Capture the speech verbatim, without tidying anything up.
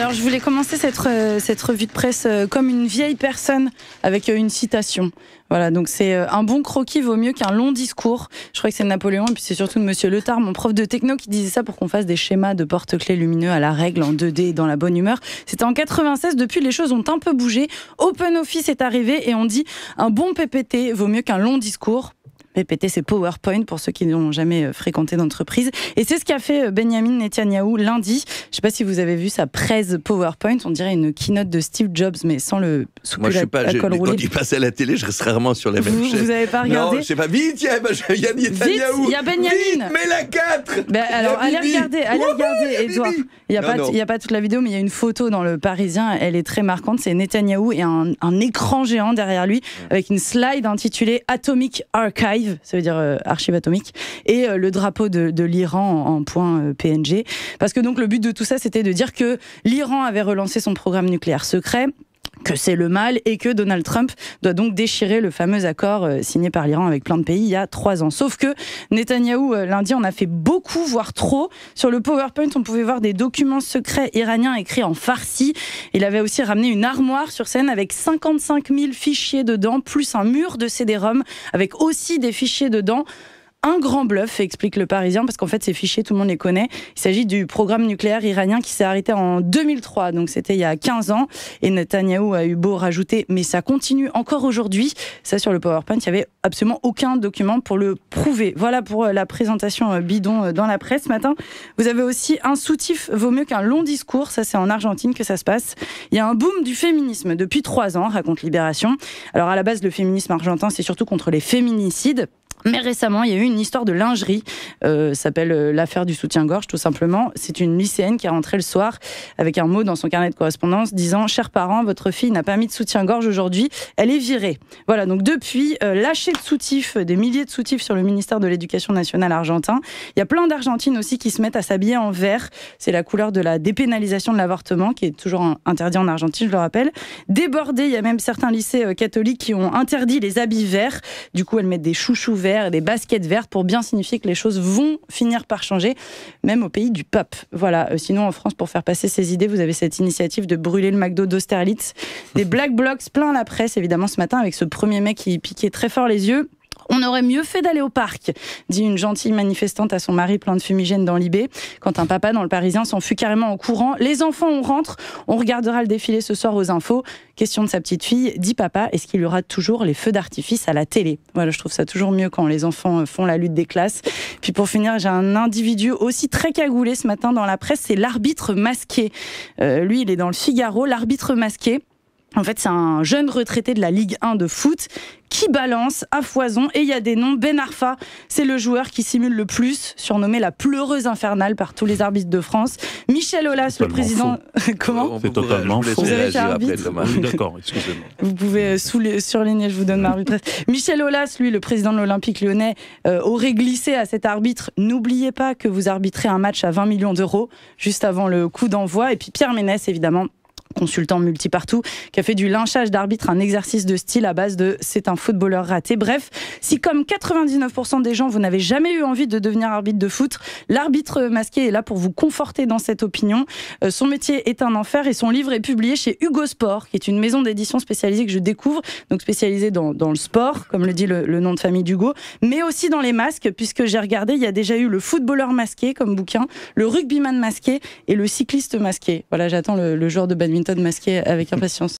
Alors je voulais commencer cette, euh, cette revue de presse euh, comme une vieille personne avec euh, une citation. Voilà, donc c'est euh, un bon croquis vaut mieux qu'un long discours. Je crois que c'est de Napoléon, et puis c'est surtout de Monsieur Letard, mon prof de techno, qui disait ça pour qu'on fasse des schémas de porte-clés lumineux à la règle en deux D et dans la bonne humeur. C'était en quatre-vingt-seize, depuis les choses ont un peu bougé. OpenOffice est arrivé et on dit un bon P P T vaut mieux qu'un long discours. P P T, c'est PowerPoint pour ceux qui n'ont jamais fréquenté d'entreprise. Et c'est ce qu'a fait Benjamin Netanyahou lundi. Je ne sais pas si vous avez vu sa presse PowerPoint. On dirait une keynote de Steve Jobs, mais sans le Moi, je suis pas. Je, col roulé. Quand il passe à la télé, je reste rarement sur la même vous, chaîne. Vous n'avez pas regardé? Non, je sais pas. Vite, il y a, il y a Netanyahou. Il y a Benjamin. Vite, mets la quatre. Ben, alors, allez regarder, allez Wouhou, regarder, y Edouard. Il n'y a, a pas toute la vidéo, mais il y a une photo dans le Parisien. Elle est très marquante. C'est Netanyahou et un, un écran géant derrière lui, avec une slide intitulée Atomic Archive. Ça veut dire euh, archive atomique, et euh, le drapeau de, de l'Iran en, en point euh, P N G. Parce que donc le but de tout ça, c'était de dire que l'Iran avait relancé son programme nucléaire secret, que c'est le mal, et que Donald Trump doit donc déchirer le fameux accord euh, signé par l'Iran avec plein de pays il y a trois ans. Sauf que Netanyahou, euh, lundi, en a fait beaucoup, voire trop. Sur le PowerPoint, on pouvait voir des documents secrets iraniens écrits en farsi. Il avait aussi ramené une armoire sur scène avec cinquante-cinq mille fichiers dedans, plus un mur de C D-ROM avec aussi des fichiers dedans. Un grand bluff, explique le Parisien, parce qu'en fait ces fichiers, tout le monde les connaît. Il s'agit du programme nucléaire iranien qui s'est arrêté en deux mille trois, donc c'était il y a quinze ans, et Netanyahou a eu beau rajouter, mais ça continue encore aujourd'hui. Ça, sur le PowerPoint, il n'y avait absolument aucun document pour le prouver. Voilà pour la présentation bidon dans la presse ce matin. Vous avez aussi un soutif vaut mieux qu'un long discours. Ça, c'est en Argentine que ça se passe. Il y a un boom du féminisme depuis trois ans, raconte Libération. Alors à la base, le féminisme argentin, c'est surtout contre les féminicides. Mais récemment, il y a eu une histoire de lingerie, euh, s'appelle euh, l'affaire du soutien-gorge, tout simplement. C'est une lycéenne qui est rentrée le soir avec un mot dans son carnet de correspondance disant « Chers parents, votre fille n'a pas mis de soutien-gorge aujourd'hui, elle est virée ». Voilà, donc depuis, euh, lâcher de soutifs, des milliers de soutifs sur le ministère de l'Éducation nationale argentin. Il y a plein d'Argentines aussi qui se mettent à s'habiller en vert. C'est la couleur de la dépénalisation de l'avortement, qui est toujours interdit en Argentine, je le rappelle. Débordé, il y a même certains lycées euh, catholiques qui ont interdit les habits verts. Du coup, elles mettent des chouchous verts et des baskets vertes pour bien signifier que les choses vont finir par changer, même au pays du pape. Voilà. Euh, sinon, en France, pour faire passer ces idées, vous avez cette initiative de brûler le McDo d'Austerlitz. Des black blocs plein la presse, évidemment, ce matin, avec ce premier mec qui piquait très fort les yeux. On aurait mieux fait d'aller au parc, dit une gentille manifestante à son mari plein de fumigène dans l'I B. Quand un papa dans le Parisien s'enfuit carrément en courant. Les enfants, on rentre, on regardera le défilé ce soir aux infos. Question de sa petite fille, dit papa, est-ce qu'il y aura toujours les feux d'artifice à la télé? Voilà, je trouve ça toujours mieux quand les enfants font la lutte des classes. Puis pour finir, j'ai un individu aussi très cagoulé ce matin dans la presse, c'est l'arbitre masqué. Euh, lui, il est dans le Figaro, l'arbitre masqué. En fait, c'est un jeune retraité de la Ligue un de foot qui balance à foison, et il y a des noms. Ben Arfa, c'est le joueur qui simule le plus, surnommé la pleureuse infernale par tous les arbitres de France. Michel Aulas, le président... Comment? C'est totalement faux. Vous avez été arbitre? Oui, d'accord, excusez-moi. Vous pouvez sous- surligner, je vous donne ma revue de presse. Michel Aulas, lui, le président de l'Olympique lyonnais, euh, aurait glissé à cet arbitre: n'oubliez pas que vous arbitrez un match à vingt millions d'euros, juste avant le coup d'envoi. Et puis Pierre Ménès, évidemment, consultant multipartout, qui a fait du lynchage d'arbitre un exercice de style à base de « c'est un footballeur raté ». Bref, si comme quatre-vingt-dix-neuf pour cent des gens, vous n'avez jamais eu envie de devenir arbitre de foot, l'arbitre masqué est là pour vous conforter dans cette opinion. Euh, son métier est un enfer, et son livre est publié chez Hugo Sport, qui est une maison d'édition spécialisée que je découvre, donc spécialisée dans, dans le sport, comme le dit le, le nom de famille d'Hugo, mais aussi dans les masques, puisque j'ai regardé, il y a déjà eu le footballeur masqué comme bouquin, le rugbyman masqué et le cycliste masqué. Voilà, j'attends le, le joueur de badminton masqué avec impatience.